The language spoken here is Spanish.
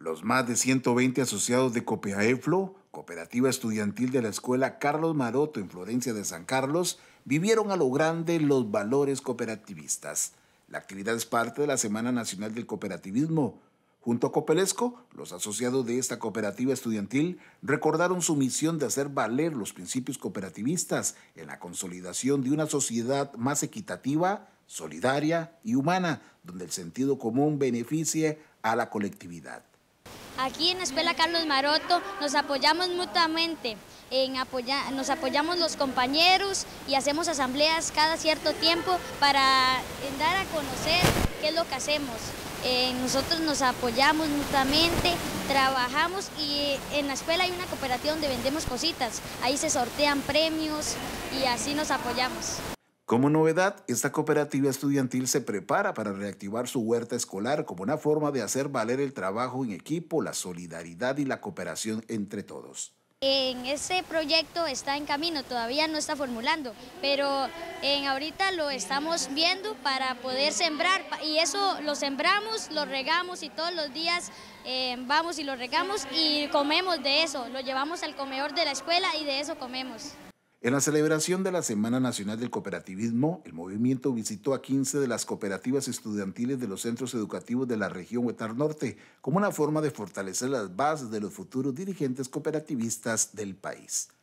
Los más de 120 asociados de Copeaeflo, cooperativa estudiantil de la Escuela Carlos Maroto en Florencia de San Carlos, vivieron a lo grande los valores cooperativistas. La actividad es parte de la Semana Nacional del Cooperativismo. Junto a Copelesco, los asociados de esta cooperativa estudiantil recordaron su misión de hacer valer los principios cooperativistas en la consolidación de una sociedad más equitativa, solidaria y humana, donde el sentido común beneficie a la colectividad. Aquí en la Escuela Carlos Maroto nos apoyamos mutuamente, nos apoyamos los compañeros y hacemos asambleas cada cierto tiempo para dar a conocer qué es lo que hacemos. Nosotros nos apoyamos mutuamente, trabajamos y en la escuela hay una cooperativa donde vendemos cositas, ahí se sortean premios y así nos apoyamos. Como novedad, esta cooperativa estudiantil se prepara para reactivar su huerta escolar como una forma de hacer valer el trabajo en equipo, la solidaridad y la cooperación entre todos. En ese proyecto está en camino, todavía no está formulando, pero ahorita lo estamos viendo para poder sembrar y eso lo sembramos, lo regamos y todos los días vamos y lo regamos y comemos de eso, lo llevamos al comedor de la escuela y de eso comemos. En la celebración de la Semana Nacional del Cooperativismo, el movimiento visitó a 15 de las cooperativas estudiantiles de los centros educativos de la región Huetar Norte, como una forma de fortalecer las bases de los futuros dirigentes cooperativistas del país.